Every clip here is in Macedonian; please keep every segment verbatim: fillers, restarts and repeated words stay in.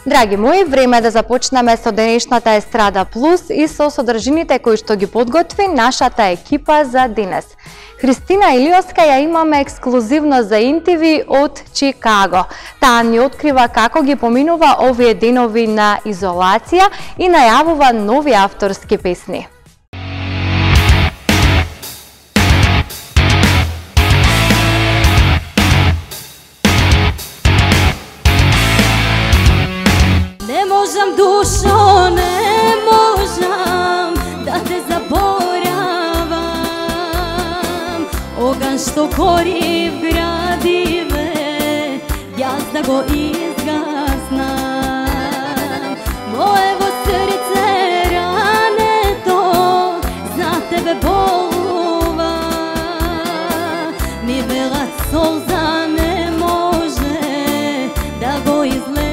Драги мои, време е да започнеме со денешната Естрада Плюс и со содржините кои што ги подготви нашата екипа за денес. Христина Илиоска ја имаме ексклузивно за ин ти ви од Чикаго. Таа ни открива како ги поминува овие денови на изолација и најавува нови авторски песни. Не можам, душо, не можам да те заборавам. Оган што гори в градиве, јас да го изгаснам. Моево срце рането за тебе болува. Ми велат солза не може да го излекува.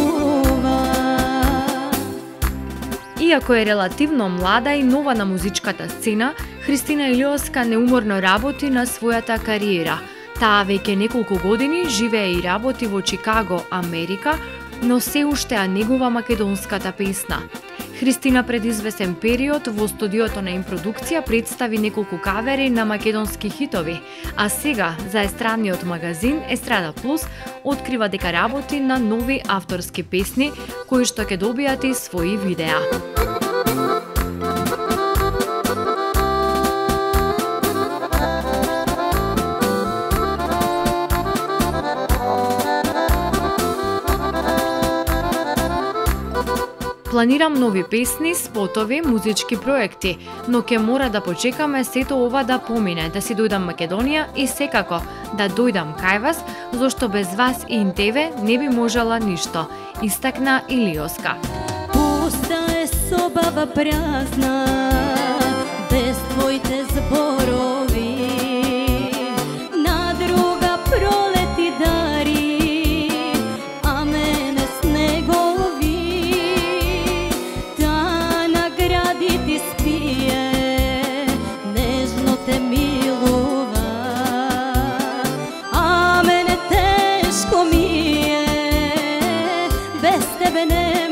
Иако е релативно млада и нова на музичката сцена, Христина Илиоска неуморно работи на својата кариера. Таа веќе неколку години живее и работи во Чикаго, Америка, но се уште ја негува македонската песна. Христина пред извесен период во студиото на Импродукција представи неколку кавери на македонски хитови, а сега за естрадниот магазин Естрада Плюс открива дека работи на нови авторски песни кои што ќе добијат и своји видеа. Планирам нови песни, спотови, музички проекти, но ќе мора да почекаме сето ова да помине, да си дојдам Македонија и секако да дојдам кај вас, зашто без вас и ин ти ви не би можела ништо, истакна Илиоска. Пуста е собава празна, без твоите зборови, на друга пролети дари, а мене снегови. Та награди ти спие, нежно те милува, а мене тешко ми е, без тебе не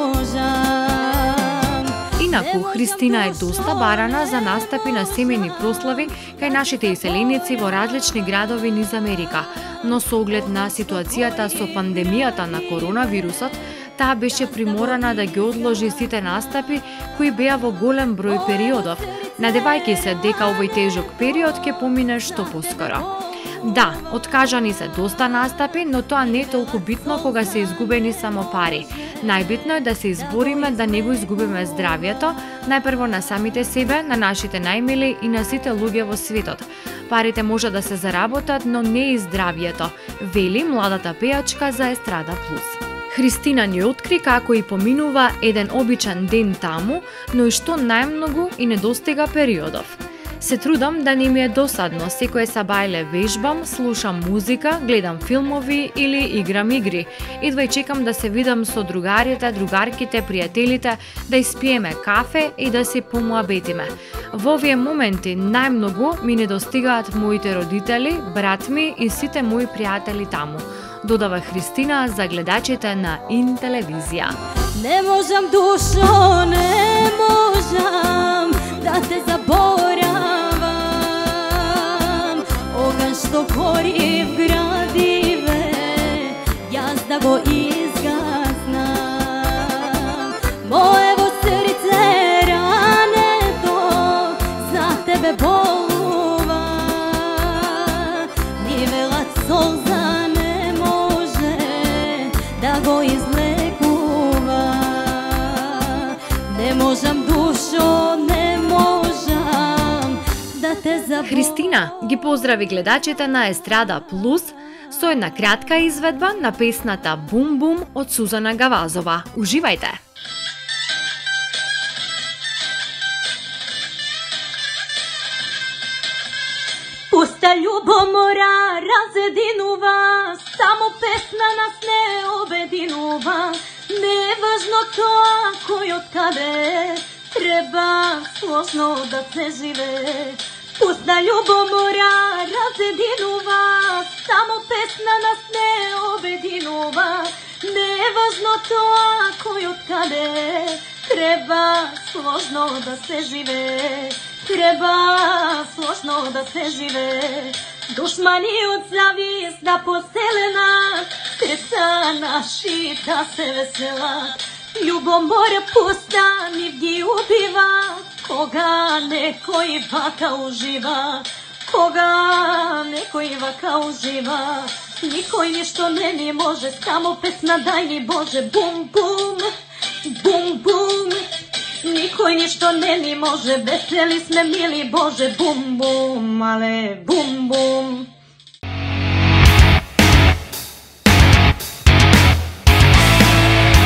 можам. Инаку, Христина е доста барана за настапи на семејни прослави кај нашите иселеници во различни градови низ Америка, но со оглед на ситуацијата со пандемијата на коронавирусот, таа беше приморана да ги одложи сите настапи кои беа во голем број периодов, надевајќи се дека овој тежок период ќе помине што поскоро. Да, откажани се доста настапи, но тоа не е толку битно кога се изгубени само пари. Најбитно е да се избориме да не го изгубиме здравието, најпрво на самите себе, на нашите најмили и на сите луѓе во светот. Парите може да се заработат, но не и здравието, вели младата пејачка за Естрада Плюс. Христина ни откри како и поминува еден обичен ден таму, но и што најмногу и недостига периодов. Се трудам да не ми е досадно, секој сабајле вежбам, слушам музика, гледам филмови или играм игри. Идва и чекам да се видам со другарите, другарките, пријателите, да испиеме кафе и да си помуабетиме. Во овие моменти најмногу ми недостигаат моите родители, брат ми и сите мои пријатели таму, додава Христина за гледачите на ин телевизија. Не можам, душо, не можам да те заборавам. Оган што гори в градиве, јас да го изгаснам. Моево срце рането за тебе болува. Ни велат солза не може да го излекува. Не можам, душо, не можам да те заборавам. Христина ги поздрави гледачите на Естрада Плюс со една кратка изведба на песната Бум Бум од Сузана Гавазова. Уживајте! Пуста љубомора разединува, само песна нас не обединува. Не е важно тоа кој од каде, треба сложно да се живее. Пуста љубомора разединува, само песна нас не обединува. Не е važno to ako i od kade, treba složno da se žive, treba složno da se žive. Dušmani od zavisna poselena, srca naši da se vesela. Ljubomor pusta nigdje ubiva, koga neko i vaka uživa, koga neko i vaka uživa. Niko i ništo ne mi može, samo pesma daj mi Bože, bum bum, bum bum. Niko i ništo ne mi može, veseli sme mili Bože, bum bum, ale bum bum.